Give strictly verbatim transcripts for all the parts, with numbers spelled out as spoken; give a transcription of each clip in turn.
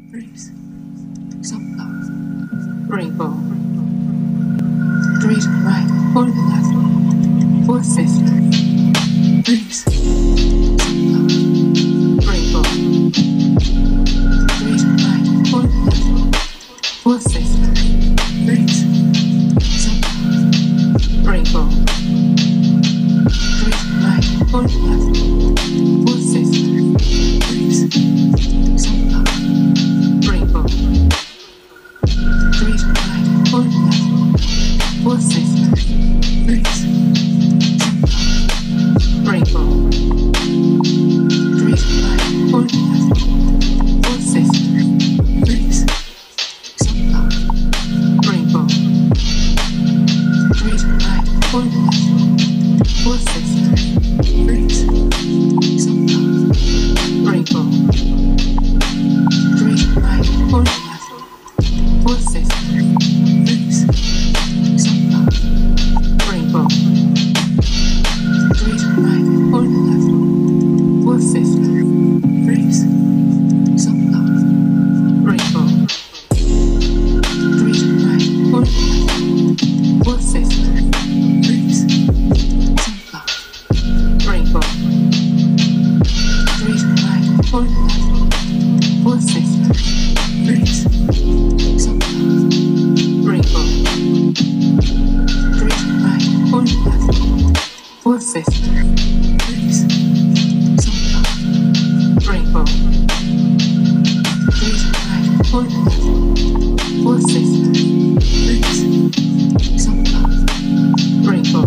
Breeze, sunflower, rainbow, breeze right, hold left, four fifty, breeze, sunflower, rainbow, breeze right, hold left, four fifty, breeze, sunflower, rainbow, breeze right, hold left, four fifty, breeze, sunflower, rainbow, breeze right, hold left, four fifty, breeze, sunflower, rainbow, breeze right, hold left, four fifty, breeze, sunflower, rainbow, breeze right, hold left, four fifty, breeze, sunflower, rainbow, breeze right, hold left, four fifty, breeze, sunflower, rainbow, breeze right, hold left, four fifty, breeze, sunflower, rainbow, breeze right, hold left, four fifty, breeze, sunflower, rainbow, breeze right, hold left, four fifty, breeze, sunflower, rainbow, breeze right, hold left, four fifty, breeze, sunflower, rainbow, breeze right, hold left, four fifty, breeze, sunflower, rainbow,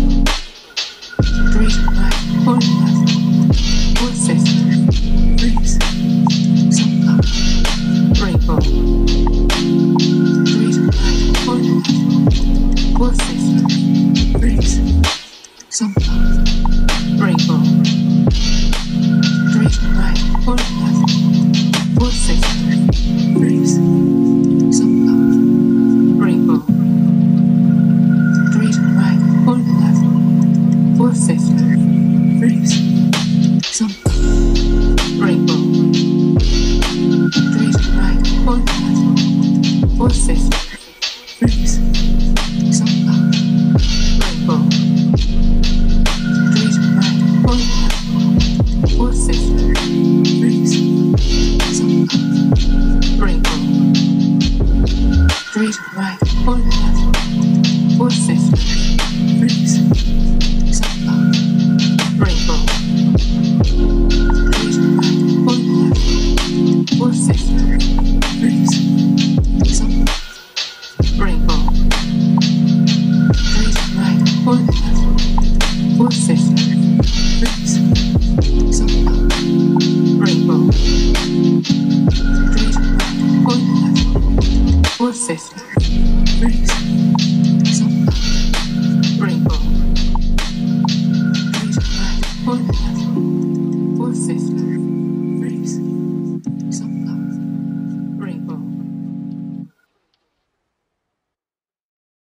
breeze right, hold left, four fifty, breeze, sunflower, rainbow, breeze right, hold left, four fifty, breeze, sunflower, rainbow, breeze right, hold left, four fifty, breeze, sunflower, rainbow, breeze right, hold left, four fifty, breeze, sunflower, rainbow, breeze right, hold left, four fifty, breeze, sunflower, rainbow, breeze right, hold left, four fifty, breeze, sunflower, rainbow, breeze right, hold left, four fifty, breeze, sunflower, rainbow, breeze right, hold left, four fifty, breeze, sunflower, rainbow, breeze right, hold left, four fifty, breeze, sunflower, rainbow, breeze right, hold left, four fifty, breeze,